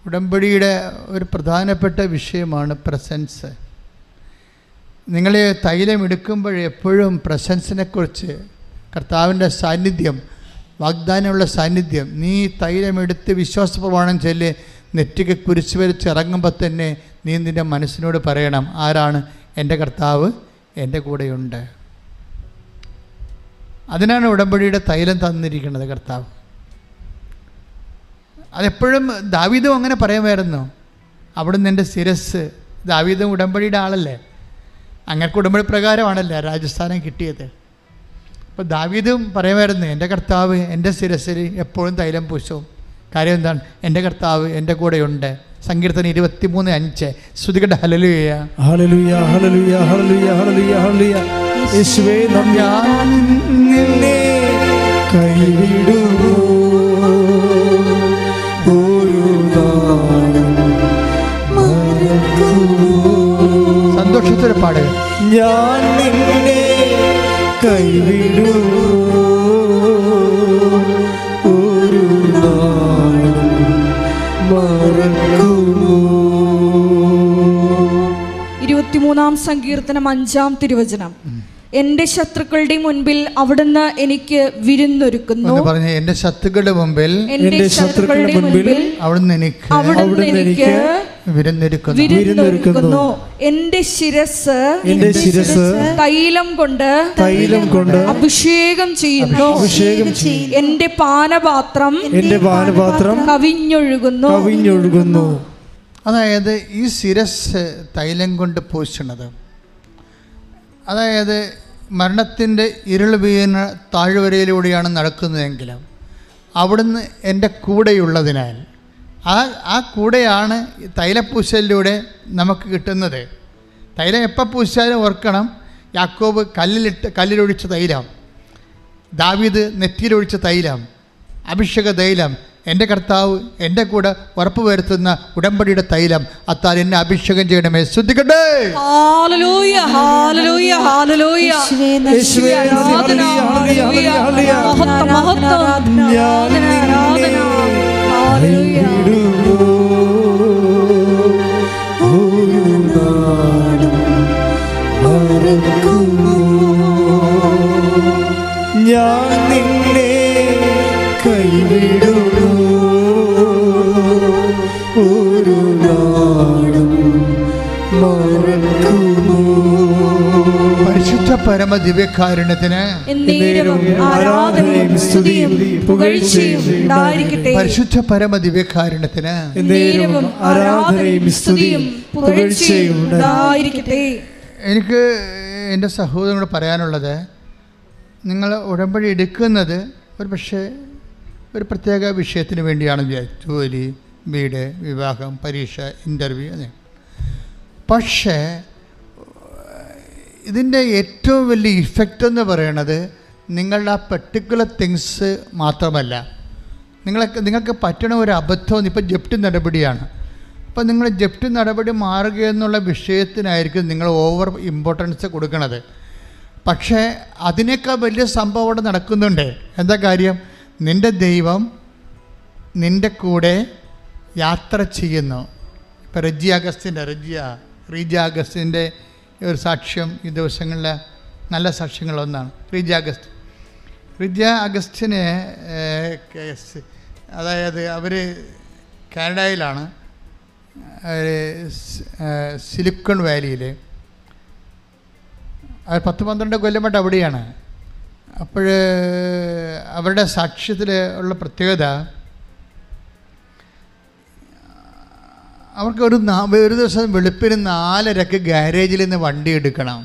ഉടമ്പടിയുടെ ഒരു പ്രധാനപ്പെട്ട വിഷയമാണ് പ്രസൻസ്. നിങ്ങൾ തൈലം എടുക്കുമ്പോഴെപ്പോഴും പ്രസൻസിനെക്കുറിച്ച്, കർത്താവിൻ്റെ സാന്നിധ്യം, വാഗ്ദാനമുള്ള സാന്നിധ്യം, നീ തൈലമെടുത്ത് വിശ്വാസപ്രമാണം ചൊല്ലി നെറ്റിക്ക് കുരിശ് വരച്ച് ഇറങ്ങുമ്പോൾ തന്നെ നീ നിൻ്റെ മനസ്സിനോട് പറയണം, ആരാണ്? എൻ്റെ കർത്താവ് എൻ്റെ കൂടെയുണ്ട്. അതിനാണ് ഉടമ്പടിയുടെ തൈലം തന്നിരിക്കുന്നത് കർത്താവ്. അതെപ്പോഴും ദാവീദും അങ്ങനെ പറയുമായിരുന്നു, അവിടുന്ന് എൻ്റെ ശിരസ്. ദാവീദും ഉടമ്പടിയുടെ ആളല്ലേ, അങ്ങനത്തെ ഉടമ്പടി പ്രകാരമാണല്ലേ രാജസ്ഥാനം കിട്ടിയത്. അപ്പോൾ ദാവീദും പറയുമായിരുന്നു, എൻ്റെ കർത്താവ് എൻ്റെ ശിരസിൽ എപ്പോഴും തൈലം പൂശും. കാര്യം എന്താണ്? എൻ്റെ കർത്താവ് എൻ്റെ കൂടെയുണ്ട്. സങ്കീർത്തനം 23:5. സ്തുതിക്കട്ടെ. Hallelujah, hallelujah, hallelujah, hallelujah, hallelujah, hallelujah. യേശുവേ ഞാൻ നിന്നെ കൈവിടുമോ ഒരു നാളും മറക്കുമോ. സന്തോഷത്തോടെ പാടുക. ഞാൻ നിന്നെ കൈവിടുമോ ഒരു നാളും മറക്കുമോ. 23-ാം സങ്കീർത്തനം 5-ാം തിരുവചനം. എന്റെ ശത്രുക്കളുടെ മുൻപിൽ അവിടുന്ന് എനിക്ക് വിരുന്നൊരുക്കുന്നു. എന്റെ ശത്രുക്കളുടെ മുമ്പിൽ അവിടുന്ന് എനിക്ക് വിരുന്നൊരുക്കുന്നു. എന്റെ ശിരസ് തൈലം കൊണ്ട് അഭിഷേകം ചെയ്യുന്നു. എന്റെ പാനപാത്രം കവിഞ്ഞൊഴുകുന്നു. അതായത് ഈ ശിരസ് തൈലം കൊണ്ട് പൂശുന്നത്, അതായത് മരണത്തിൻ്റെ ഇരുൾ വീണ താഴ്വരയിലൂടെയാണ് നടക്കുന്നതെങ്കിലും അവിടുന്ന് എൻ്റെ കൂടെയുള്ളതിനാൽ ആ കൂടെയാണ് തൈലപ്പൂശലിലൂടെ നമുക്ക് കിട്ടുന്നത്. തൈലം എപ്പോൾ പൂശാലും ഓർക്കണം, യാക്കോബ് കല്ലിലൊഴിച്ച തൈലം, ദാവീദ് നെറ്റിയിലൊഴിച്ച തൈലം, അഭിഷേക തൈലം, എൻ്റെ കർത്താവ് എൻ്റെ കൂടെ ഉറപ്പ് വരുത്തുന്ന ഉടമ്പടിയുടെ തൈലം. അത്താൽ എന്നെ അഭിഷേകം ചെയ്യണമേ. ശ്രദ്ധിക്കട്ടെ. Hallelujah, hallelujah, hallelujah. യേശുവേ ആരാധന, ഹല്ലേലൂയ, മഹത്വം, മഹത്വം, ആരാധന, ഹല്ലേലൂയ. ഞാൻ നിന്നെ കൈവിടുമോ ഒരു നാളും മറക്കുമോ. പരിശുദ്ധ പരമ ദിവ്യകാരുണ്യത്തിന് ആരാധനയും സ്തുതിയും പുകഴ്ചയും ഉണ്ടായിരിക്കട്ടെ. പരിശുദ്ധ പരമ ദിവ്യകാരുണ്യത്തിന് ആരാധനയും സ്തുതിയും പുകഴ്ചയും ഉണ്ടായിരിക്കട്ടെ. എനിക്ക് എൻ്റെ സഹോദരനോട് പറയാനുള്ളത്, നിങ്ങൾ ഉടമ്പടി എടുക്കുന്നത് ഒരു പക്ഷേ ഒരു പ്രത്യേക വിഷയത്തിന് വേണ്ടിയാണ് വിചാരിച്ചു, ജോലി, വീട്, വിവാഹം, പരീക്ഷ, ഇൻ്റർവ്യൂ, അതെ. പക്ഷേ ഇതിൻ്റെ ഏറ്റവും വലിയ ഇഫക്റ്റ് എന്ന് പറയുന്നത് നിങ്ങളുടെ ആ പെർട്ടിക്കുലർ തിങ്സ് മാത്രമല്ല. നിങ്ങൾക്ക് പറ്റണ ഒരു അബദ്ധം ഇപ്പോൾ ജപ്തി നടപടിയാണ്. അപ്പോൾ നിങ്ങൾ ജപ്തി നടപടി മാറുക എന്നുള്ള വിഷയത്തിനായിരിക്കും നിങ്ങൾ ഓവർ ഇമ്പോർട്ടൻസ് കൊടുക്കുന്നത്. പക്ഷേ അതിനേക്കാൾ വലിയ സംഭവം അവിടെ നടക്കുന്നുണ്ട്. എന്താ കാര്യം? നിൻ്റെ ദൈവം നിൻ്റെ കൂടെ യാത്ര ചെയ്യുന്നു. ഇപ്പോൾ റീജ അഗസ്റ്റിൻ്റെ ഒരു സാക്ഷ്യം ഈ ദിവസങ്ങളിലെ നല്ല സാക്ഷ്യങ്ങളൊന്നാണ്. റീജ അഗസ്റ്റിന് അതായത് അവർ കാനഡയിലാണ്, സിലിക്കൺ വാലിയിൽ. അവർ 10-12 കൊല്ലമായിട്ട് അവിടെയാണ്. അപ്പോൾ അവരുടെ സാക്ഷ്യത്തിൽ ഉള്ള പ്രത്യേകത, അവർക്ക് ഒരു ദിവസം വെളുപ്പിന് 4:30 ഗാരേജിൽ നിന്ന് വണ്ടി എടുക്കണം.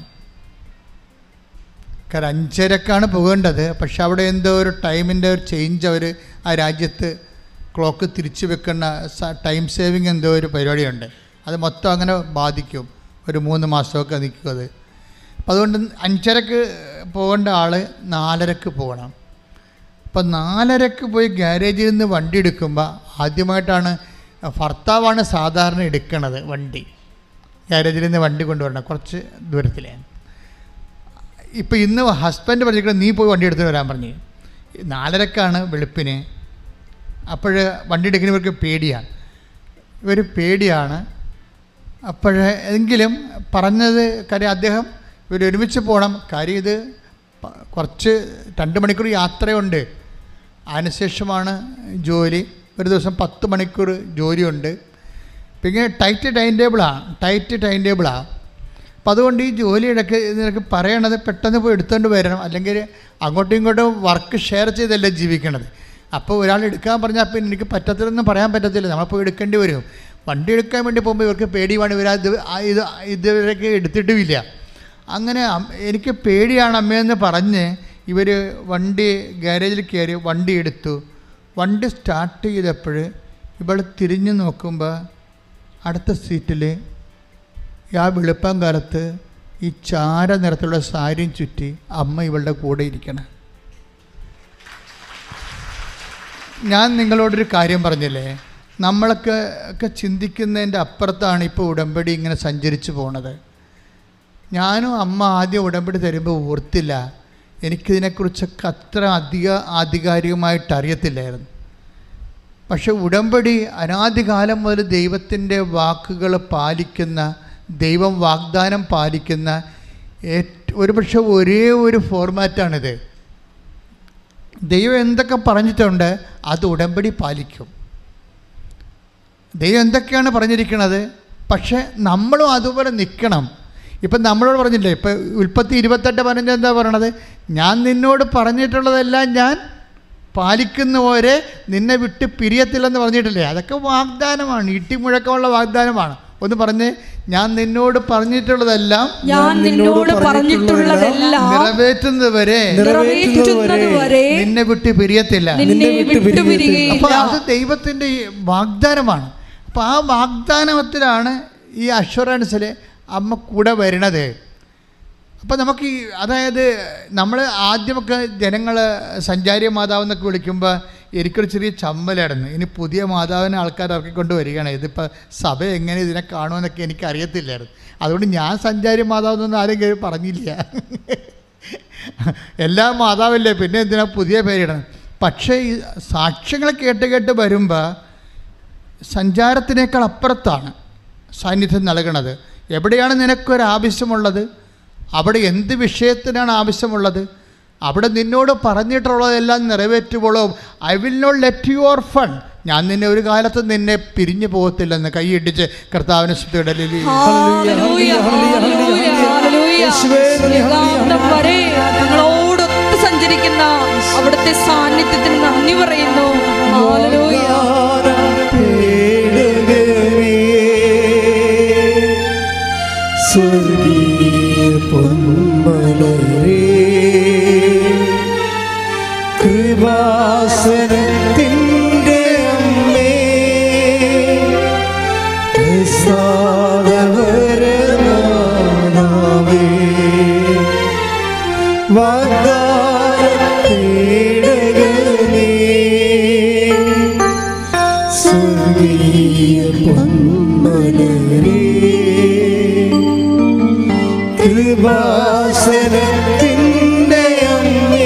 കാരണം 5:30 പോകേണ്ടത്. പക്ഷെ അവിടെ എന്തോ ഒരു ടൈമിൻ്റെ ഒരു ചേഞ്ച്, അവർ ആ രാജ്യത്ത് ക്ലോക്ക് തിരിച്ചു വെക്കുന്ന ടൈം സേവിങ് എന്തോ ഒരു പരിപാടിയുണ്ട്. അത് മൊത്തം അങ്ങനെ ബാധിക്കും. ഒരു 3 മാസമൊക്കെ നിൽക്കും അത്. അപ്പം അതുകൊണ്ട് 5:30 പോകേണ്ട ആൾ 4:30 പോകണം. അപ്പം 4:30 പോയി ഗാരേജിൽ നിന്ന് വണ്ടി എടുക്കുമ്പോൾ ആദ്യമായിട്ടാണ് ഭർത്താവാണ് സാധാരണ എടുക്കണത് വണ്ടി. ഗാരേജിൽ നിന്ന് വണ്ടി കൊണ്ടുവരണം, കുറച്ച് ദൂരത്തിലാണ്. ഇപ്പം ഇന്ന് ഹസ്ബൻഡ് പറഞ്ഞിരിക്കണം, നീ പോയി വണ്ടി എടുത്തിട്ട് വരാൻ പറഞ്ഞ്. 4:30 വെളുപ്പിന്. അപ്പോൾ വണ്ടി എടുക്കുന്നവർക്ക് പേടിയാണ്. ഇവർ പേടിയാണ്. എങ്കിലും പറഞ്ഞത് കാര്യം അദ്ദേഹം ഇവരൊരുമിച്ച് പോകണം. കാര്യം ഇത് കുറച്ച് 2 മണിക്കൂർ യാത്രയുണ്ട്. അതിനുശേഷമാണ് ജോലി. ഒരു ദിവസം 10 മണിക്കൂർ ജോലിയുണ്ട്. പിന്നെ ടൈറ്റ് ടൈം ടേബിളാണ്. അപ്പോൾ അതുകൊണ്ട് ഈ ജോലിയിടയ്ക്ക് നിനക്ക് പറയണത് പെട്ടെന്ന് പോയി എടുത്തുകൊണ്ട് വരണം, അല്ലെങ്കിൽ അങ്ങോട്ടും ഇങ്ങോട്ടും വർക്ക് ഷെയർ ചെയ്തല്ലേ ജീവിക്കണത്. അപ്പോൾ ഒരാൾ എടുക്കാൻ പറഞ്ഞാൽ പിന്നെ എനിക്ക് പറ്റത്തില്ലെന്ന് പറയാൻ പറ്റത്തില്ല, നമ്മൾ പോയി എടുക്കേണ്ടി വരും. വണ്ടി എടുക്കാൻ വേണ്ടി പോകുമ്പോൾ ഇവർക്ക് പേടിയാണ്, ഇതുവരെയൊക്കെ എടുത്തിട്ടുമില്ല. അങ്ങനെ എനിക്ക് പേടിയാണ് അമ്മയെന്ന് പറഞ്ഞ് ഇവർ വണ്ടി ഗാരേജിൽ കയറി വണ്ടി എടുത്തു. വണ്ടി സ്റ്റാർട്ട് ചെയ്തപ്പോൾ ഇവൾ തിരിഞ്ഞു നോക്കുമ്പോൾ അടുത്ത സീറ്റിൽ ആ വെളുപ്പം കാലത്ത് ഈ ചാര നിറത്തിലുള്ള സാരിയും ചുറ്റി അമ്മ ഇവളുടെ കൂടെ ഇരിക്കണം. ഞാൻ നിങ്ങളോടൊരു കാര്യം പറഞ്ഞില്ലേ, നമ്മളൊക്കെ ചിന്തിക്കുന്നതിൻ്റെ അപ്പുറത്താണ് ഇപ്പോൾ ഉടമ്പടി ഇങ്ങനെ സഞ്ചരിച്ചു പോണത്. ഞാനും അമ്മ ആദ്യം ഉടമ്പടി തരുമ്പോൾ ഓർത്തില്ല, എനിക്കിതിനെക്കുറിച്ചൊക്കെ അത്ര ആധികാരികമായിട്ട് അറിയത്തില്ലായിരുന്നു. പക്ഷെ ഉടമ്പടി അനാദികാലം മുതൽ ദൈവത്തിൻ്റെ വാക്കുകൾ പാലിക്കുന്ന, ദൈവം വാഗ്ദാനം പാലിക്കുന്ന ഒരുപക്ഷെ ഒരേ ഒരു ഫോർമാറ്റാണിത്. ദൈവം എന്തൊക്കെ പറഞ്ഞിട്ടുണ്ട് അത് ഉടമ്പടി പാലിക്കും. ദൈവം എന്തൊക്കെയാണ് പറഞ്ഞിരിക്കുന്നത്, പക്ഷെ നമ്മളും അതുപോലെ നിൽക്കണം. ഇപ്പം നമ്മളോട് പറഞ്ഞില്ലേ, ഇപ്പം ഉൽപ്പത്തി 28:15 എന്താ പറയണത്? ഞാൻ നിന്നോട് പറഞ്ഞിട്ടുള്ളതെല്ലാം ഞാൻ പാലിക്കുന്നവരെ നിന്നെ വിട്ട് പിരിയത്തില്ലെന്ന് പറഞ്ഞിട്ടില്ലേ? അതൊക്കെ വാഗ്ദാനമാണ്, ഇട്ടിമുഴക്കമുള്ള വാഗ്ദാനമാണ്. ഒന്ന് പറഞ്ഞ്, ഞാൻ നിന്നോട് പറഞ്ഞിട്ടുള്ളതെല്ലാം നിറവേറ്റുന്നതുവരെ നിന്നെ വിട്ട് പിരിയത്തില്ല. അപ്പോൾ അത് ദൈവത്തിൻ്റെ വാഗ്ദാനമാണ്. അപ്പോൾ ആ വാഗ്ദാനത്തിലാണ് ഈ അഷ്വറൻസിൽ അമ്മ കൂടെ വരണത്. അപ്പോൾ നമുക്ക് അതായത് നമ്മൾ ആദ്യമൊക്കെ ജനങ്ങൾ സഞ്ചാരി മാതാവ് എന്നൊക്കെ വിളിക്കുമ്പോൾ എനിക്കൊരു ചെറിയ ചമ്മലായിരുന്നു. ഇനി പുതിയ മാതാവിനെ ആൾക്കാർ ഇറക്കിക്കൊണ്ട് വരികയാണ്, ഇതിപ്പോൾ സഭ എങ്ങനെ ഇതിനെ കാണുമെന്നൊക്കെ എനിക്ക് അറിയത്തില്ലായിരുന്നു. അതുകൊണ്ട് ഞാൻ സഞ്ചാരി മാതാവ് എന്നൊന്നും ആരും പറഞ്ഞില്ല. എല്ലാ മാതാവല്ലേ, പിന്നെ എന്തിനാ പുതിയ പേരിടണം? പക്ഷേ ഈ സാക്ഷ്യങ്ങൾ കേട്ട് വരുമ്പോൾ സഞ്ചാരത്തിനേക്കാൾ അപ്പുറത്താണ് സാന്നിധ്യം നൽകണത്. എവിടെയാണ് നിനക്കൊരാവശ്യമുള്ളത്, അവിടെ എന്ത് വിഷയത്തിനാണ് ആവശ്യമുള്ളത്, അവിടെ നിന്നോട് പറഞ്ഞിട്ടുള്ളതെല്ലാം നിറവേറ്റുമ്പോഴോ I will not let you orphan, ഞാൻ നിന്നെ ഒരു കാലത്ത് നിന്നെ പിരിഞ്ഞു പോകത്തില്ലെന്ന് കൈയിടിച്ച് കർത്താവിനെ സ്തുതിയിടലിൽ ഞങ്ങളോടൊത്ത് സഞ്ചരിക്കുന്ന അവിടുത്തെ സാന്നിധ്യത്തിന് നന്ദി പറയുന്നു. കൃപാസനത്തിൻ്റെ അമ്മേ, പ്രസാദവരനാഥവേ, വാഗ്ദാനപേടകനേ, സ്വർഗീയ പൊന്മലരേ, കൃപാസനത്തിൻ്റെ അമ്മേ,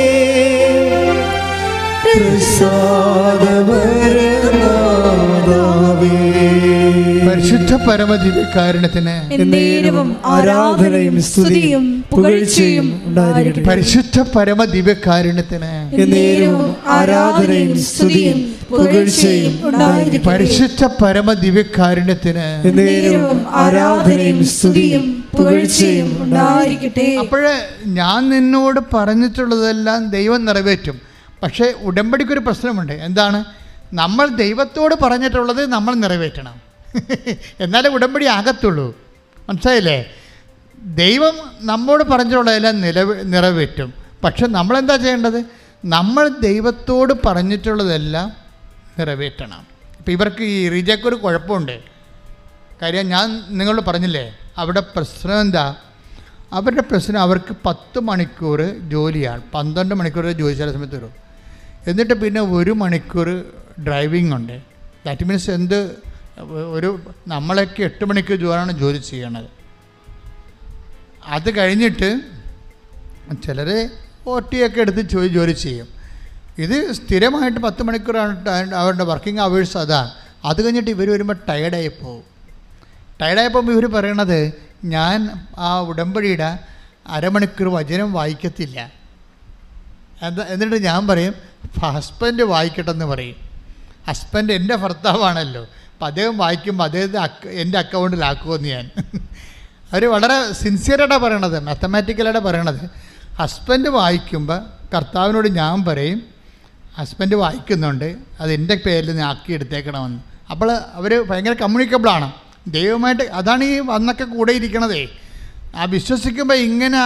പരിശുദ്ധ പരമദിവ്യകാരുണ്യത്തിന് ആരാധനയും സ്തുതിയും പുകഴ്ചയും ഉണ്ടായിരിക്കട്ടെ. പരിശുദ്ധ പരമദിവ്യകാരുണ്യത്തിന് ആരാധനയും സ്തുതിയും പുകഴ്ചയും ഉണ്ടായിരിക്കട്ടെ. പരിശുദ്ധ പരമദിവ്യകാരുണ്യത്തിന് ആരാധനയും സ്തുതിയും പുകഴ്ചയും ഉണ്ടായിരിക്കട്ടെ. അപ്പോഴേ ഞാൻ നിന്നോട് പറഞ്ഞിട്ടുള്ളതെല്ലാം ദൈവം നിറവേറ്റും. പക്ഷേ ഉടമ്പടിക്കൊരു പ്രശ്നമുണ്ട്. എന്താണ്? നമ്മൾ ദൈവത്തോട് പറഞ്ഞിട്ടുള്ളത് നമ്മൾ നിറവേറ്റണം, എന്നാലേ ഉടമ്പടി ആകത്തുള്ളൂ. മനസ്സിലായില്ലേ? ദൈവം നമ്മോട് പറഞ്ഞിട്ടുള്ളതെല്ലാം നിറവേറ്റും. പക്ഷെ നമ്മളെന്താ ചെയ്യേണ്ടത്? നമ്മൾ ദൈവത്തോട് പറഞ്ഞിട്ടുള്ളതെല്ലാം നിറവേറ്റണം. ഇപ്പം ഇവർക്ക് ഈ റിജയ്ക്കൊരു കുഴപ്പമുണ്ട്. കാര്യം ഞാൻ നിങ്ങളോട് പറഞ്ഞില്ലേ, അവിടെ പ്രശ്നം എന്താ? അവരുടെ പ്രശ്നം അവർക്ക് 10 മണിക്കൂർ ജോലിയാണ്. 12 മണിക്കൂർ ജോലി ചില സമയത്ത് വരും. എന്നിട്ട് പിന്നെ 1 മണിക്കൂർ ഡ്രൈവിംഗ് ഉണ്ട്. ദാറ്റ് മീൻസ് നമ്മളൊക്കെ 8 മണിക്കൂർ ജോലി ചെയ്യണത്. അത് കഴിഞ്ഞിട്ട് ചിലർ OT-ഒക്കെ എടുത്ത് ജോലി ചെയ്യും. ഇത് സ്ഥിരമായിട്ട് 10 മണിക്കൂറാണ് അവരുടെ വർക്കിംഗ് അവേഴ്സ്. അതാണ് അത് കഴിഞ്ഞിട്ട് ഇവർ വരുമ്പോൾ ടയർഡായി പോകും. ടയർഡായപ്പോൾ ഇവർ പറയണത്, ഞാൻ ആ ഉടമ്പടിയുടെ അരമണിക്കൂർ വചനം വായിക്കത്തില്ല. എന്നിട്ട് ഞാൻ പറയും ഹസ്ബൻഡ് വായിക്കട്ടെന്ന് പറയും. ഹസ്ബൻഡ് എൻ്റെ ഭർത്താവാണല്ലോ, അപ്പം അദ്ദേഹം വായിക്കുമ്പോൾ അദ്ദേഹത്തെ എൻ്റെ അക്കൗണ്ടിലാക്കുമെന്ന് ഞാൻ. അവർ വളരെ സിൻസിയറായിട്ടാണ് പറയണത്, മാത്തമാറ്റിക്കലായിട്ട് പറയണത്. ഹസ്ബൻഡ് വായിക്കുമ്പോൾ കർത്താവിനോട് ഞാൻ പറയും ഹസ്ബൻഡ് വായിക്കുന്നുണ്ട്, അത് എൻ്റെ പേരിൽ നിന്ന് ആക്കി എടുത്തേക്കണമെന്ന്. അപ്പോൾ അവർ ഭയങ്കര കമ്മ്യൂണിക്കബിളാണ് ദൈവമായിട്ട്. അതാണ് ഈ വന്നൊക്കെ കൂടെ ഇരിക്കണതേ. ആ വിശ്വസിക്കുമ്പോൾ ഇങ്ങനെ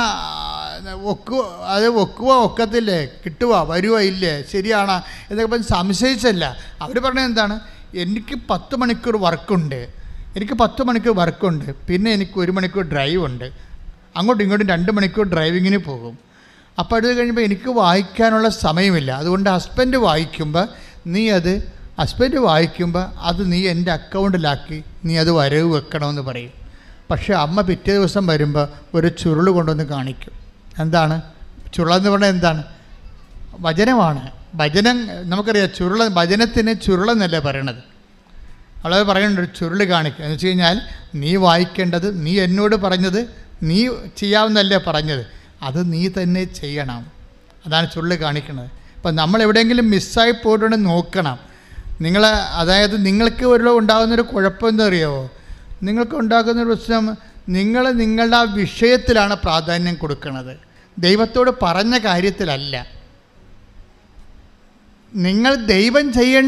ഒക്കത്തില്ലേ, കിട്ടുക വരുവോ ഇല്ലേ, ശരിയാണോ എന്നൊക്കെ പറഞ്ഞ് സംശയിച്ചല്ല. അവർ പറഞ്ഞത് എന്താണ്, എനിക്ക് 10 മണിക്കൂർ വർക്കുണ്ട്, പിന്നെ എനിക്ക് 1 മണിക്കൂർ ഡ്രൈവ് ഉണ്ട്, അങ്ങോട്ടും ഇങ്ങോട്ടും 2 മണിക്കൂർ ഡ്രൈവിങ്ങിന് പോകും. അപ്പോൾ അത് കഴിയുമ്പോൾ എനിക്ക് വായിക്കാനുള്ള സമയമില്ല. അതുകൊണ്ട് ഹസ്ബൻഡ് വായിക്കുമ്പോൾ അത് നീ എൻ്റെ അക്കൗണ്ടിലാക്കി നീ അത് വരവ് വെക്കണമെന്ന് പറയും. പക്ഷേ അമ്മ പിറ്റേ ദിവസം വരുമ്പോൾ ഒരു ചുരുൾ കൊണ്ടുവന്ന് കാണിക്കും. എന്താണ് ചുരുളെന്ന് പറഞ്ഞാൽ? എന്താണ്? വചനമാണ്. വചനം നമുക്കറിയാം, വചനത്തിന് ചുരുളെന്നല്ലേ പറയണത്. അവളത് പറയുന്നുണ്ട്, ഒരു ചുരുൾ കാണിക്കുക എന്ന് വെച്ച് കഴിഞ്ഞാൽ നീ വായിക്കേണ്ടത്, നീ എന്നോട് പറഞ്ഞത് നീ ചെയ്യാവുന്നല്ലേ പറഞ്ഞത്, അത് നീ തന്നെ ചെയ്യണം. അതാണ് ചുരുൾ കാണിക്കുന്നത്. അപ്പം നമ്മൾ എവിടെയെങ്കിലും മിസ്സായി പോയിട്ടുണ്ടെങ്കിൽ നോക്കണം. അതായത് നിങ്ങൾക്ക് ഉണ്ടാകുന്നൊരു കുഴപ്പം എന്താ അറിയാമോ? നിങ്ങൾക്ക് ഉണ്ടാകുന്നൊരു പ്രശ്നം, നിങ്ങളുടെ ആ വിഷയത്തിലാണ് പ്രാധാന്യം കൊടുക്കുന്നത്, ദൈവത്തോട് പറഞ്ഞ കാര്യത്തിലല്ല. നിങ്ങൾ ദൈവം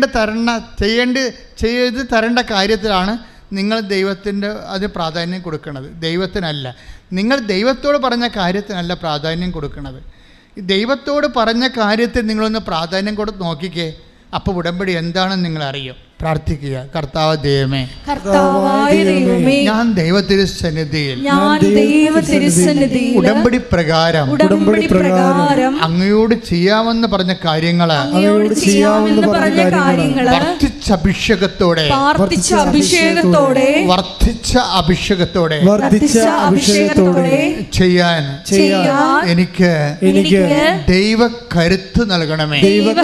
ചെയ്ത് തരേണ്ട കാര്യത്തിലാണ് നിങ്ങൾ ദൈവത്തിൻ്റെ അത് പ്രാധാന്യം കൊടുക്കുന്നത്, ദൈവത്തിനല്ല. നിങ്ങൾ ദൈവത്തോട് പറഞ്ഞ കാര്യത്തിനല്ല പ്രാധാന്യം കൊടുക്കുന്നത്. ദൈവത്തോട് പറഞ്ഞ കാര്യത്തിൽ നിങ്ങളൊന്ന് പ്രാധാന്യം കൊടുത്ത് നോക്കിക്കേ. അപ്പോൾ ഉടമ്പടി എന്താണെന്ന് നിങ്ങൾ അറിയും. പ്രാർത്ഥിക്കുക, കർത്താവ് ദൈവമേ, ഞാൻ ദൈവത്തിരുസന്നിധിയിൽ ഉടമ്പടി പ്രകാരം അങ്ങയോട് ചെയ്യാമെന്ന് പറഞ്ഞ കാര്യങ്ങള് വർദ്ധിച്ച അഭിഷേകത്തോടെ ചെയ്യാൻ എനിക്ക് ദൈവ കരുത്ത് നൽകണമേ.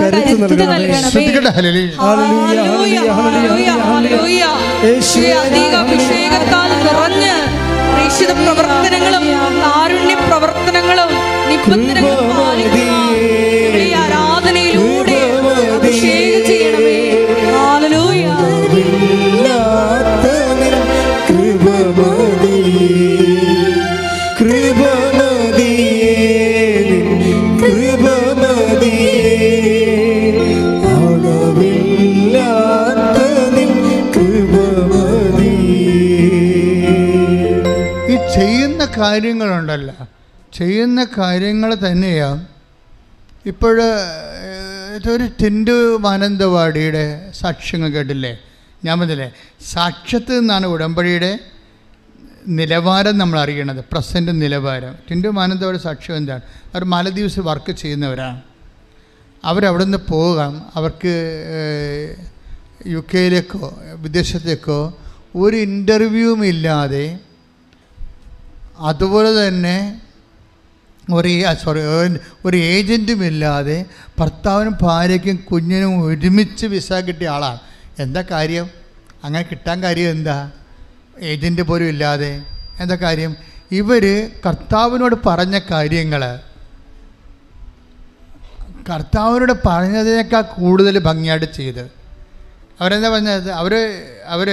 അഭിഷേകത്താൽ നിറഞ്ഞ് പ്രേക്ഷിത പ്രവർത്തനങ്ങളും കാരുണ്യ പ്രവർത്തനങ്ങളും നിബന്ധനകളും പാലിക്കുവാൻ ആരാധനയിലൂടെ അഭിഷേകം ചെയ്യണമേ. ഹല്ലേലൂയ. കാര്യങ്ങളുണ്ടല്ലോ, ചെയ്യുന്ന കാര്യങ്ങൾ തന്നെയാണ്. ഇതൊരു ടിൻഡു മാനന്തവാടിയുടെ സാക്ഷ്യങ്ങൾ കേട്ടില്ലേ? ഞാൻ പറഞ്ഞില്ലേ, സാക്ഷ്യത്തിൽ നിന്നാണ് ഉടമ്പടിയുടെ നിലവാരം നമ്മൾ അറിയണത്, പ്രസൻറ്റ് നിലവാരം. ടിൻഡു മാനന്തവാടി സാക്ഷ്യം എന്താണ്? അവർ മാലദ്വീപ്സ് വർക്ക് ചെയ്യുന്നവരാണ്. അവരവിടെ നിന്ന് പോകാം, അവർക്ക് UK വിദേശത്തേക്കോ ഒരു ഇൻ്റർവ്യൂവും ഇല്ലാതെ, അതുപോലെ തന്നെ ഒരു ഏജൻറ്റും ഇല്ലാതെ ഭർത്താവിനും ഭാര്യയ്ക്കും കുഞ്ഞിനും ഒരുമിച്ച് വിസ കിട്ടിയ ആളാണ്. എന്താ കാര്യം? അങ്ങനെ കിട്ടാൻ കാര്യം എന്താ? ഏജൻറ്റ് പോലും ഇല്ലാതെ എന്താ കാര്യം? ഇവർ കർത്താവിനോട് പറഞ്ഞ കാര്യങ്ങൾ കർത്താവിനോട് പറഞ്ഞതിനേക്കാൾ കൂടുതൽ ഭംഗിയായിട്ട് ചെയ്ത്. അവരെന്താ പറഞ്ഞത്? അവർ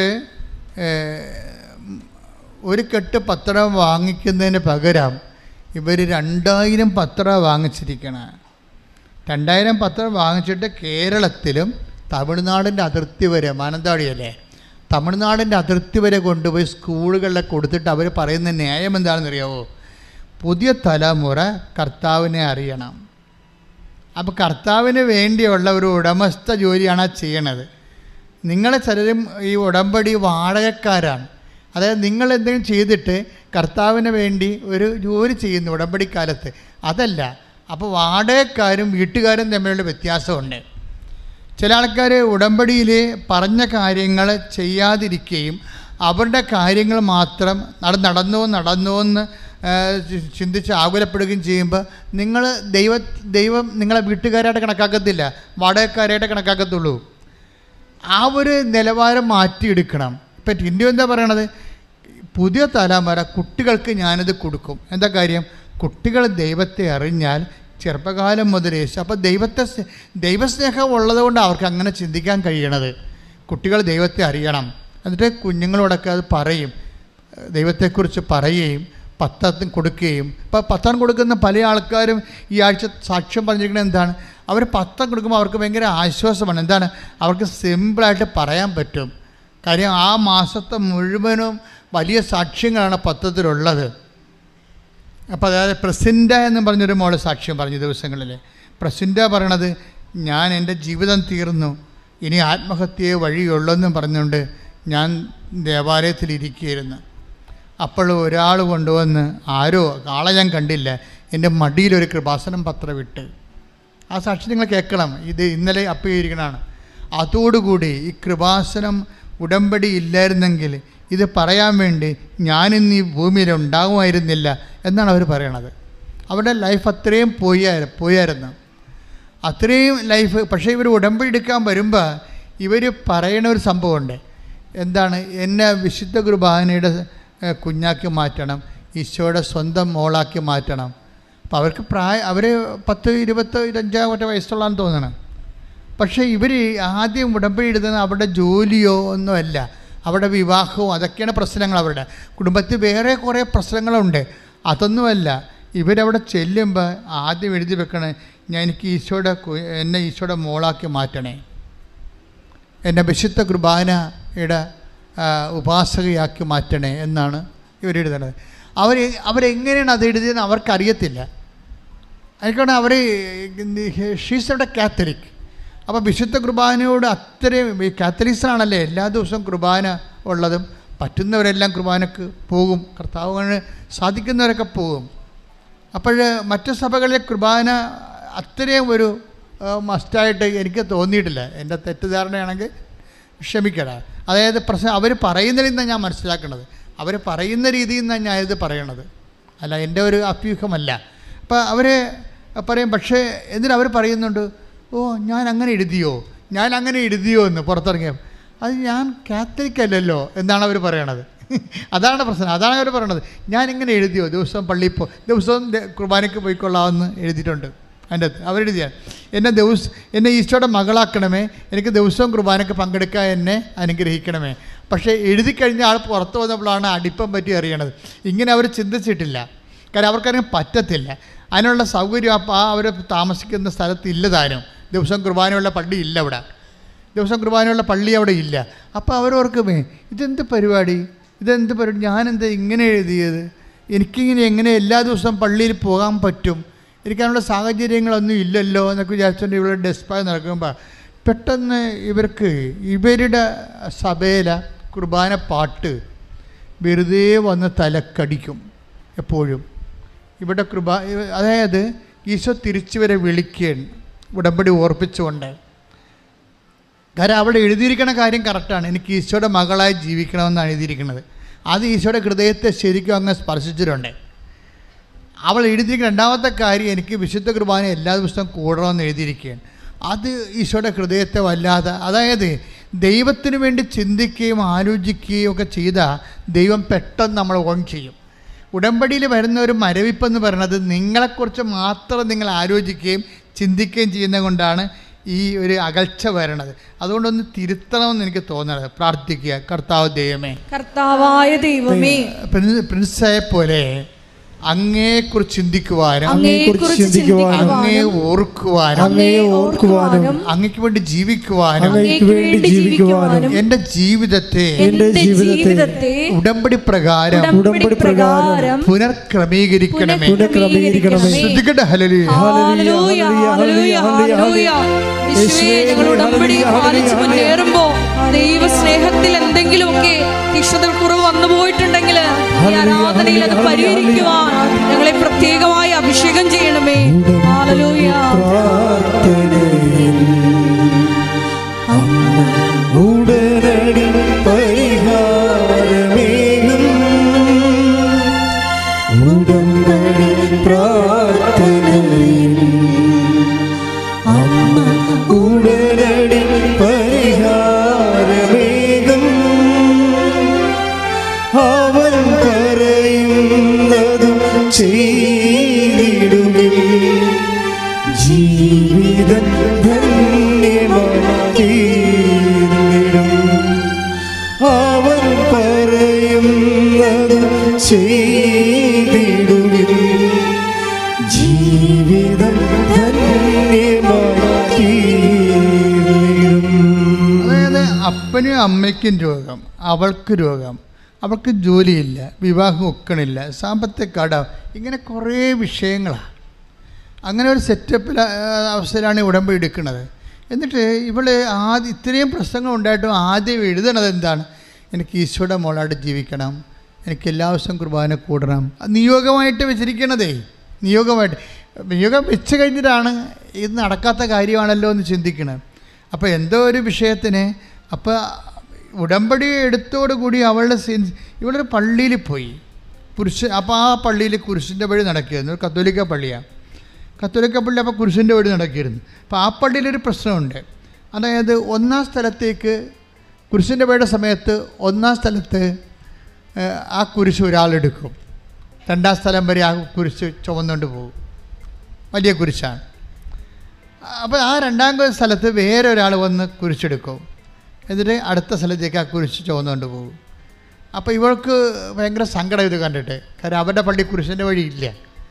ഒരു കെട്ട് പത്രം വാങ്ങിക്കുന്നതിന് പകരം ഇവർ 2000 പത്രം വാങ്ങിച്ചിരിക്കണം. 2000 പത്രം വാങ്ങിച്ചിട്ട് കേരളത്തിലും തമിഴ്നാടിൻ്റെ അതിർത്തി വരെ, മാനന്തവാടിയല്ലേ, തമിഴ്നാടിൻ്റെ അതിർത്തി വരെ കൊണ്ടുപോയി സ്കൂളുകളിലൊക്കെ കൊടുത്തിട്ട് അവർ പറയുന്ന ന്യായം എന്താണെന്നറിയാവോ? പുതിയ തലമുറ കർത്താവിനെ അറിയണം. അപ്പോൾ കർത്താവിന് വേണ്ടിയുള്ള ഒരു ഉടമസ്ഥ ജോലിയാണ് ചെയ്യണത്. നിങ്ങളെ ചിലരും ഈ ഉടമ്പടി വാടകക്കാരാണ്. അതായത് നിങ്ങൾ എന്തെങ്കിലും ചെയ്തിട്ട് കർത്താവിന് വേണ്ടി ഒരു ജോലി ചെയ്യുന്നു ഉടമ്പടിക്കാലത്ത്, അതല്ല. അപ്പോൾ വാടകക്കാരും വീട്ടുകാരും തമ്മിലുള്ള വ്യത്യാസമുണ്ട്. ചില ആൾക്കാർ ഉടമ്പടിയിൽ പറഞ്ഞ കാര്യങ്ങൾ ചെയ്യാതിരിക്കുകയും അവരുടെ കാര്യങ്ങൾ മാത്രം നടന്നുവെന്ന് ചിന്തിച്ച് ആകുലപ്പെടുകയും ചെയ്യുമ്പോൾ ദൈവം നിങ്ങളെ വീട്ടുകാരായിട്ട് കണക്കാക്കത്തില്ല, വാടകക്കാരായിട്ട് കണക്കാക്കത്തുള്ളൂ. ആ ഒരു നിലവാരം മാറ്റിയെടുക്കണം. ഇപ്പം ടിൻഡു എന്താ പറയണത്, പുതിയ തലമുറ കുട്ടികൾക്ക് ഞാനിത് കൊടുക്കും. എന്താ കാര്യം, കുട്ടികൾ ദൈവത്തെ അറിഞ്ഞാൽ ചെറുപ്പകാലം മുതൽ അപ്പോൾ ദൈവസ്നേഹം ഉള്ളതുകൊണ്ട് അവർക്ക് അങ്ങനെ ചിന്തിക്കാൻ കഴിയണത്. കുട്ടികൾ ദൈവത്തെ അറിയണം. എന്നിട്ട് കുഞ്ഞുങ്ങളോടൊക്കെ അത് പറയും, ദൈവത്തെക്കുറിച്ച് പറയുകയും പത്താൻ കൊടുക്കുകയും. ഇപ്പോൾ പത്താൻ കൊടുക്കുന്ന പല ആൾക്കാരും ഈ ആഴ്ച സാക്ഷ്യം പറഞ്ഞിരിക്കുന്നത് എന്താണ്, അവർ പത്താൻ കൊടുക്കുമ്പോൾ അവർക്ക് ഭയങ്കര ആശ്വാസമാണ്. എന്താണ്, അവർക്ക് സിമ്പിളായിട്ട് പറയാൻ പറ്റും. കാര്യം ആ മാസത്തെ മുഴുവനും വലിയ സാക്ഷ്യങ്ങളാണ് പത്രത്തിലുള്ളത്. അപ്പോൾ അതായത് പ്രസിൻഡ എന്ന് പറഞ്ഞൊരു മോള് സാക്ഷ്യം പറഞ്ഞ ദിവസങ്ങളിൽ പ്രസിൻഡ പറയണത്, ഞാൻ എൻ്റെ ജീവിതം തീർന്നു, ഇനി ആത്മഹത്യയെ വഴിയുള്ളെന്നും പറഞ്ഞുകൊണ്ട് ഞാൻ ദേവാലയത്തിലിരിക്കുകയായിരുന്നു. അപ്പോൾ ഒരാൾ കൊണ്ടുവന്ന്, ആരോ ആളെ ഞാൻ കണ്ടില്ല, എൻ്റെ മടിയിലൊരു കൃപാസനം പത്രം ഇട്ട്. ആ സാക്ഷി നിങ്ങൾ കേൾക്കണം, ഇത് ഇന്നലെ അപ്പ് ചെയ്തിരിക്കണതാണ്. അതോടുകൂടി ഈ കൃപാസനം ഉടമ്പടി ഇല്ലായിരുന്നെങ്കിൽ ഇത് പറയാൻ വേണ്ടി ഞാനിന്ന് ഈ ഭൂമിയിൽ ഉണ്ടാകുമായിരുന്നില്ല എന്നാണ് അവർ പറയണത്. അവരുടെ ലൈഫ് അത്രയും പോയായിരുന്നു, അത്രയും ലൈഫ്. പക്ഷേ ഇവർ ഉടമ്പടി എടുക്കാൻ വരുമ്പോൾ ഇവർ പറയണ ഒരു സംഭവമുണ്ട്. എന്താണ്, എന്നെ വിശുദ്ധ കുർബാനയുടെ കുഞ്ഞാക്കി മാറ്റണം, ഈശോയുടെ സ്വന്തം മോളാക്കി മാറ്റണം. അപ്പോൾ അവർക്ക് അവർ 10-25 വയസ്സുള്ളതെന്ന് തോന്നണം. പക്ഷേ ഇവർ ആദ്യം ഉടമ്പടി എടുക്കുന്നത് അവരുടെ ജോലിയോ ഒന്നുമല്ല, അവരുടെ വിവാഹവും അതൊക്കെയാണ് പ്രശ്നങ്ങൾ. അവരുടെ കുടുംബത്തിൽ വേറെ കുറേ പ്രശ്നങ്ങളുണ്ട്, അതൊന്നുമല്ല. ഇവരവിടെ ചെല്ലുമ്പോൾ ആദ്യം എഴുതി വെക്കണേ, എനിക്ക് എന്നെ ഈശോയുടെ മോളാക്കി മാറ്റണേ, എന്നെ വിശുദ്ധ കുർബാനയുടെ ഉപാസകയാക്കി മാറ്റണേ എന്നാണ് ഇവരെഴുതുന്നത്. അവരെങ്ങനെയാണ് അത് എഴുതിയതെന്ന് അവർക്കറിയത്തില്ല. അതിനാണ് അവർ ഷീസയുടെ കാത്തലിക്. അപ്പോൾ വിശുദ്ധ കുർബാനയോട് അത്രയും, ഈ കാത്തലിക്സിനാണല്ലേ എല്ലാ ദിവസവും കുർബാന ഉള്ളതും, പറ്റുന്നവരെല്ലാം കുർബാനക്ക് പോകും, കർത്താവിന് സാധിക്കുന്നവരൊക്കെ പോകും. അപ്പോൾ മറ്റ് സഭകളിലെ കുർബാന അത്രയും ഒരു മസ്റ്റായിട്ട് എനിക്ക് തോന്നിയിട്ടില്ല. എൻ്റെ തെറ്റിദ്ധാരണയാണെങ്കിൽ ക്ഷമിക്കണം. അതായത് അവർ പറയുന്നതിൽ നിന്നാണ് ഞാൻ മനസ്സിലാക്കുന്നത്, അവർ പറയുന്ന രീതിയിൽ നിന്നാണ് ഞാനിത് പറയണത്, അല്ല എൻ്റെ ഒരു അഭ്യൂഹമല്ല. അപ്പോൾ അവർ പറയും, പക്ഷേ എന്തിനവർ പറയുന്നുണ്ട്, ഓ ഞാൻ അങ്ങനെ എഴുതിയോ എന്ന് പുറത്തിറങ്ങിയ, അത് ഞാൻ കാത്തലിക് അല്ലല്ലോ എന്നാണ് അവർ പറയണത്. അതാണ് പ്രശ്നം, അതാണ് അവർ പറയണത്. ഞാനിങ്ങനെ എഴുതിയോ, ദിവസവും കുർബാനയ്ക്ക് പോയിക്കൊള്ളാമെന്ന് എഴുതിയിട്ടുണ്ട്. അതിൻ്റെ അകത്ത് അവരെഴുതിയാൽ എന്നെ ഈശോയുടെ മകളാക്കണമേ, എനിക്ക് ദിവസവും കുർബാനയ്ക്ക് പങ്കെടുക്കാൻ എന്നെ അനുഗ്രഹിക്കണമേ. പക്ഷേ എഴുതി കഴിഞ്ഞ ആൾ പുറത്ത് വന്നപ്പോഴാണ് അടിപ്പം പറ്റി അറിയണത്. ഇങ്ങനെ അവർ ചിന്തിച്ചിട്ടില്ല, കാരണം അവർക്കറിയാൻ പറ്റത്തില്ല, അതിനുള്ള സൗകര്യം അപ്പോൾ അവർ താമസിക്കുന്ന സ്ഥലത്ത് ഇല്ലതാനും. ദിവസം കുർബാനയുള്ള പള്ളി ഇല്ല അവിടെ, ദിവസം കുർബാനയുള്ള പള്ളി അവിടെ ഇല്ല. അപ്പോൾ അവരോർക്കുമേ ഇതെന്ത് പരിപാടി, ഞാനെന്താ ഇങ്ങനെ എഴുതിയത്, എനിക്കിങ്ങനെ എങ്ങനെ എല്ലാ ദിവസവും പള്ളിയിൽ പോകാൻ പറ്റും, എനിക്കതിനുള്ള സാഹചര്യങ്ങളൊന്നും ഇല്ലല്ലോ എന്നൊക്കെ വിചാരിച്ചുകൊണ്ട് ഇവിടെ ഡെസ്പായി നടക്കുമ്പോൾ പെട്ടെന്ന് ഇവരുടെ സഭയിലെ കുർബാന പാട്ട് വെറുതെ വന്ന് തലക്കടിക്കും എപ്പോഴും. ഇവിടെ അതായത് ഈശോ തിരിച്ചു വരെ വിളിക്കുകയാണ് ഉടമ്പടി ഓർപ്പിച്ചുകൊണ്ട്. കാരണം അവിടെ എഴുതിയിരിക്കുന്ന കാര്യം കറക്റ്റാണ്, എനിക്ക് ഈശോയുടെ മകളായി ജീവിക്കണമെന്നാണ് എഴുതിയിരിക്കുന്നത്. അത് ഈശോയുടെ ഹൃദയത്തെ ശരിക്കും അങ്ങ് സ്പർശിച്ചിട്ടുണ്ട്. അവൾ എഴുതിയിരിക്കുന്ന രണ്ടാമത്തെ കാര്യം, എനിക്ക് വിശുദ്ധ കുർബാന എല്ലാ ദിവസവും കൂടണമെന്ന് എഴുതിയിരിക്കുകയാണ്. അത് ഈശോയുടെ ഹൃദയത്തെ വല്ലാതെ, അതായത് ദൈവത്തിന് വേണ്ടി ചിന്തിക്കുകയും ആലോചിക്കുകയും ഒക്കെ ചെയ്താൽ ദൈവം പെട്ടെന്ന് നമ്മൾ ഓൺ ചെയ്യും. ഉടമ്പടിയിൽ വരുന്ന ഒരു മരവിപ്പെന്ന് പറയുന്നത് നിങ്ങളെക്കുറിച്ച് മാത്രം നിങ്ങൾ ആലോചിക്കുകയും ചിന്തിക്കുകയും ചെയ്യുന്നത് കൊണ്ടാണ് ഈ ഒരു അകൽച്ച വരണത്. അതുകൊണ്ടൊന്ന് തിരുത്തണമെന്ന് എനിക്ക് തോന്നുന്നത്. പ്രാർത്ഥിക്കുക, കർത്താവായ ദൈവമേ, പ്രിൻസയെ പോലെ അങ്ങയെക്കുറിച്ച് ചിന്തിക്കുവാനും അങ്ങയെ ഓർക്കുവാനും അങ്ങയ്ക്ക് വേണ്ടി ജീവിക്കുവാനും എന്റെ ജീവിതത്തെ ഉടമ്പടി പ്രകാരം പുനർക്രമീകരിക്കണമേ. ഉടമ്പടി പാലിച്ച് മുന്നേറുമ്പോ ദൈവസ്നേഹത്തിൽ എന്തെങ്കിലുമൊക്കെ തിക്തത കുറവ് വന്നു പോയിട്ടുണ്ടെങ്കിൽ ഈ ആരാധനയിൽ അത് പരിഹരിക്കുവാൻ ഞങ്ങളെ പ്രത്യേകമായി അഭിഷേകം ചെയ്യണമേ. ഹല്ലേലൂയ. ഉടനടി പരിഹാരമേകും ഉടമ്പടി പ്രാർത്ഥനയിൽ അമ്മ ഉടനടി പരിഹാരം ചെയ്തിടുകിൽ ജീവിതം ധന്യമായിടും. അവൻ പറയുന്നത് ചെയ്തിടുകിൽ ജീവിതം ധന്യമായിടും. അതായത് അപ്പനും അമ്മയ്ക്കും രോഗം, അവൾക്ക് രോഗം, അവൾക്ക് ജോലിയില്ല, വിവാഹം ഒക്കണില്ല, സാമ്പത്തിക കടം, ഇങ്ങനെ കുറേ വിഷയങ്ങളാണ്. അങ്ങനെ ഒരു സെറ്റപ്പിൽ അവസ്ഥയിലാണ് ഉടമ്പടി എടുക്കുന്നത്. എന്നിട്ട് ഇവൾ ഇത്രയും പ്രശ്നങ്ങൾ ഉണ്ടായിട്ടും ആദ്യം എഴുതണത് എന്താണ്? എനിക്ക് ഈശോയുടെ മോളായിട്ട് ജീവിക്കണം, എനിക്ക് എല്ലാ ദിവസവും കുർബാന കൂടണം. നിയോഗമായിട്ട് വെച്ചിരിക്കണതേ, നിയോഗം വെച്ച് കഴിഞ്ഞിട്ടാണ് ഇത് നടക്കാത്ത കാര്യമാണല്ലോ എന്ന് ചിന്തിക്കണം. അപ്പോൾ എന്തോ ഒരു വിഷയത്തിന് അപ്പോൾ ഉടമ്പടി എടുത്തോടുകൂടി ഇവളൊരു പള്ളിയിൽ പോയി അപ്പോൾ ആ പള്ളിയിൽ കുരിശിൻ്റെ വഴി നടക്കുകയായിരുന്നു. ഒരു കത്തോലിക്ക പള്ളിയാണ്. കത്തോലിക്ക പള്ളി അപ്പോൾ കുരിശിൻ്റെ വഴി നടക്കിയിരുന്നു. അപ്പോൾ ആ പള്ളിയിലൊരു പ്രശ്നമുണ്ട്. അതായത് ഒന്നാം സ്ഥലത്തേക്ക് കുരിശിൻ്റെ വഴിയുടെ സമയത്ത് ഒന്നാം സ്ഥലത്ത് ആ കുരിശ് ഒരാളെടുക്കും, രണ്ടാം സ്ഥലം വരെ ആ കുരിശ് ചുമന്നുകൊണ്ട് പോകും, വലിയ കുരിശാണ്. അപ്പോൾ ആ രണ്ടാം സ്ഥലത്ത് വേറെ ഒരാൾ വന്ന് കുരിശെടുക്കും, എന്നിട്ട് അടുത്ത സ്ഥലത്തേക്ക് ആ കുരിശ് ചുമന്നുകൊണ്ട് പോകും. അപ്പോൾ ഇവൾക്ക് ഭയങ്കര സങ്കടം ഇത് കണ്ടിട്ട്, കാരണം അവരുടെ പള്ളി കുരിശിൻ്റെ വഴിയില്ല.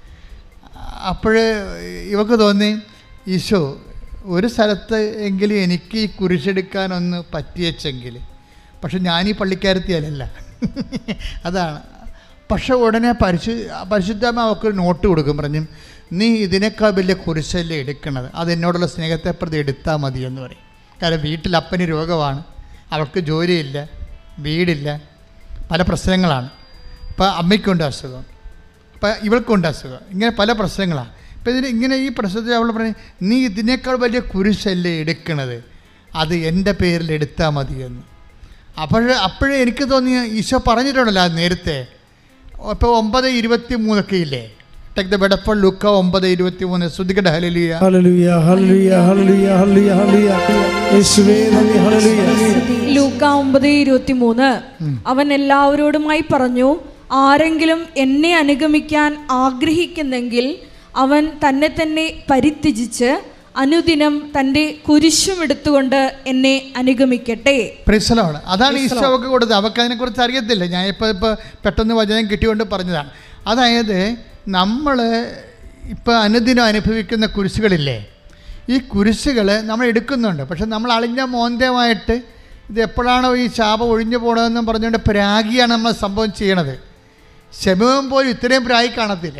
അപ്പോൾ ഇവൾക്ക് തോന്നി, ഈശോ ഒരു സ്ഥലത്ത് എങ്കിലും എനിക്ക് ഈ കുരിശെടുക്കാനൊന്ന് പറ്റിയെങ്കിൽ, പക്ഷെ ഞാനീ പള്ളിക്കാരത്തിയല്ല. അതാണ്. പക്ഷെ ഉടനെ പരിശുദ്ധാത്മ അവൾക്കൊരു നോട്ട് കൊടുക്കും, പറഞ്ഞു നീ ഇതിനേക്കാൾ വലിയ കുരിശല്ലേ എടുക്കണത്, അത് എന്നോടുള്ള സ്നേഹത്തെ പ്രതി എടുത്താൽ മതി എന്ന് പറയും. കാരണം വീട്ടിൽ അപ്പന് രോഗമാണ്, അവൾക്ക് ജോലിയില്ല, വീടില്ല, പല പ്രശ്നങ്ങളാണ്. ഇപ്പം അമ്മയ്ക്കുണ്ട് അസുഖം, ഇപ്പം ഇവൾക്കുണ്ട് അസുഖം, ഇങ്ങനെ പല പ്രശ്നങ്ങളാണ്. ഇപ്പം ഇങ്ങനെ ഈ പ്രശ്നത്തിൽ അവൾ പറഞ്ഞു, നീ ഇതിനേക്കാൾ വലിയ കുരിശല്ലേ എടുക്കണത്, അത് എൻ്റെ പേരിൽ എടുത്താൽ മതിയെന്ന്. അപ്പോഴേ എനിക്ക് തോന്നിയ, ഈശോ പറഞ്ഞിട്ടുണ്ടല്ലോ അത് നേരത്തെ. ഇപ്പോൾ 9:23 ഇല്ലേ, ടേക്ക് ദ ബെഡ് ഫോർ ലൂക്ക 9:23. ശ്രദ്ധിക്കട്ടെ. Hallelujah hallelujah hallelujah hallelujah hallelujah യേശുവേ നന്ദി. ഹല്ലേലൂയ. ലൂക്ക 9:23 അവൻ എല്ലാവരോടുമായി പറഞ്ഞു, ആരെങ്കിലും എന്നെ അനുഗമിക്കാൻ ആഗ്രഹിക്കുന്നെങ്കിൽ അവൻ തന്നെ തന്നെ പരിത്യജിച്ച് അനുദിനം തൻ്റെ കുരിശും എടുത്തുകൊണ്ട് എന്നെ അനുഗമിക്കട്ടെ. Praise the Lord. അതാണ് ഈശോ അവൾക്ക് കൊടുത്തത്. അവൾക്ക് അതിനെക്കുറിച്ച് അറിയത്തില്ല. ഞാൻ ഇപ്പോൾ പെട്ടെന്ന് വചനം കിട്ടിക്കൊണ്ട് പറഞ്ഞതാണ്. അതായത് നമ്മൾ ഇപ്പോൾ അനുദിനം അനുഭവിക്കുന്ന കുരിശുകളില്ലേ, ഈ കുരിശുകൾ നമ്മൾ എടുക്കുന്നുണ്ട്. പക്ഷെ നമ്മൾ അളിഞ്ഞ മോന്തമായിട്ട് ഇത് എപ്പോഴാണോ ഈ ശാപം ഒഴിഞ്ഞു പോകണമെന്നും പറഞ്ഞുകൊണ്ട് പ്രാഗിയാണ് നമ്മൾ സംഭവം ചെയ്യണത്. ശമയം പോലും ഇത്രയും പ്രാഗി കാണത്തില്ല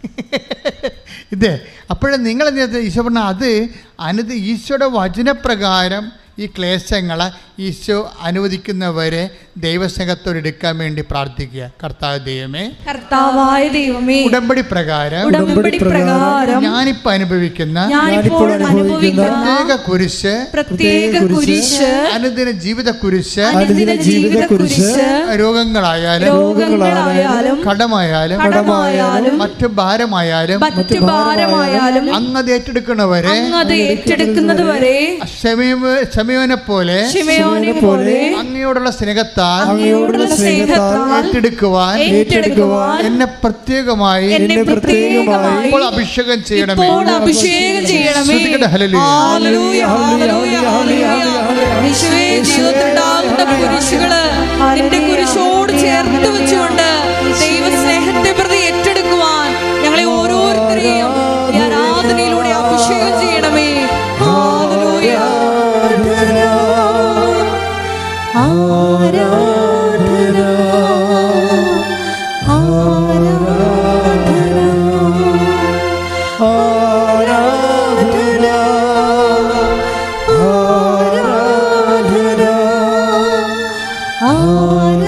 ഇത്. അപ്പോഴും നിങ്ങളെന്താ ഈശോ പറഞ്ഞാൽ അത് ഈശോയുടെ വചനപ്രകാരം ഈ ക്ലേശങ്ങളെ ഈശോ അനുവദിക്കുന്നവരെ ദൈവസ്നേഹത്തോടെടുക്കാൻ വേണ്ടി പ്രാർത്ഥിക്കുക. കർത്താവായ ദൈവമേ, ഉടമ്പടി പ്രകാരം ഞാനിപ്പോൾ അനുഭവിക്കുന്ന പ്രത്യേക കുരിശ് അനുദിന ജീവിത കുരിശ്, രോഗങ്ങളായാലും കടമായാലും മറ്റു ഭാരമായാലും അങ്ങത് ഏറ്റെടുക്കുന്നവരെ ശമയോനെ പോലെ അങ്ങയോടുള്ള സ്നേഹത്താൽ ഏറ്റെടുക്കുവാൻ എന്നെ പ്രത്യേകമായി ഇപ്പോൾ അഭിഷേകം ചെയ്യണമേ. കുരിശോട് ചേർത്ത് വെച്ചുകൊണ്ട് ദൈവസ്നേഹത്തെ പ്രതി ഏറ്റെടുക്കുവാൻ ഞങ്ങളെ ഓരോരുത്തരെയും ഈ ആരാധനയിലൂടെ അഭിഷേകം ചെയ്യണമേ. ആരാധന